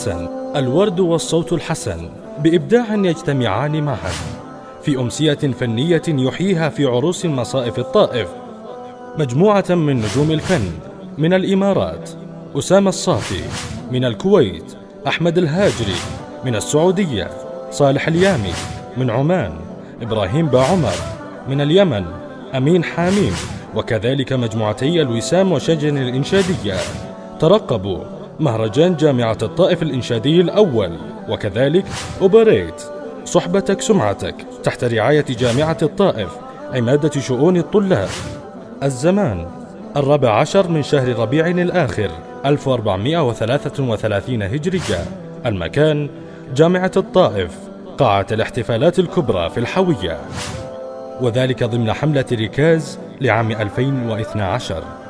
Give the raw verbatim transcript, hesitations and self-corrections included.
الحسن، الورد والصوت الحسن بإبداع يجتمعان معا في أمسية فنية يحييها في عروس مصائف الطائف مجموعة من نجوم الفن من الإمارات: أسامة الصافي من الكويت، أحمد الهاجري من السعودية، صالح اليامي من عمان، إبراهيم باعمر من اليمن، أمين حاميم، وكذلك مجموعتي الوسام وشجن الإنشادية. ترقبوا مهرجان جامعة الطائف الإنشادي الأول، وكذلك أوبريت صحبتك سمعتك تحت رعاية جامعة الطائف عمادة شؤون الطلاب. الزمان: الرابع عشر من شهر ربيع الآخر ألف وأربعمائة وثلاثة وثلاثين هجرية. المكان: جامعة الطائف، قاعة الاحتفالات الكبرى في الحوية، وذلك ضمن حملة ركاز لعام ألفين واثني عشر.